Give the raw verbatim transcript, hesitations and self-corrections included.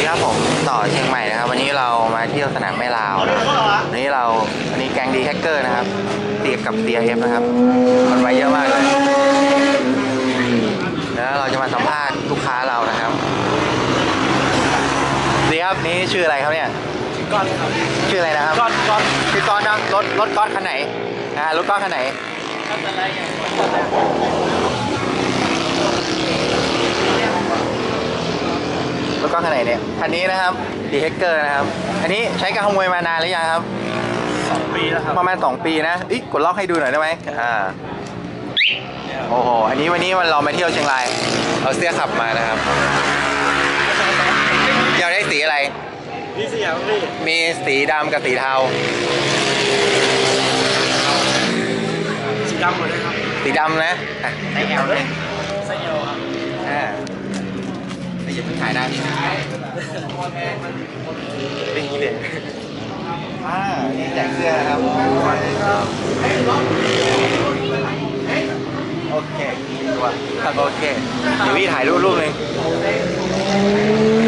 ครับผมต่อเชียงใหม่นะครับวันนี้เรามาเที่ยวสนามแม่ลาวนะวันนี้เราวันนี้แก๊งดีแฮกเกอร์นะครับตีกับ ซี ไอ เอฟ นะครับคนไว้เยอะมากเลยแล้วเราจะมาสัมภาษณ์ลูกค้าเรานะครับดีครับนี่ชื่ออะไรครับเนี่ยก้อนครับชื่ออะไรนะครับก้อนก้อนชื่อก้อนนะรถรถก้อนคันไหนอ่ารถก้อนคันไหนก้อนอะไรไงรถก้อนคันไหนเนี่ยคันนี้นะครับดีแฮกเกอร์นะครับอันนี้ใช้การขโมยมานานหรือยังครับสองปีแล้วครับประมาณสองปีนะอีกกดล็อกให้ดูหน่อยได้ไหมอ่าโอ้โหอันนี้วันนี้วันเรามาเที่ยวเชียงรายเอาเสื้อขับมานะครับอยากได้สีอะไรมีสีอย่างนี้มีสีดำกับสีเทาสีดำหมดเลยครับสีดำนะใส่แอลเลยใส่เอลครับอ่าไม่จะเพิ่งขายได้นี่เป็นอย่างนี้เลยอ่านี่แจกเสื้อนะครับโอเคตัวโอเคเดี๋ยวพี่ถ่ายรูปรูปหนึ่ง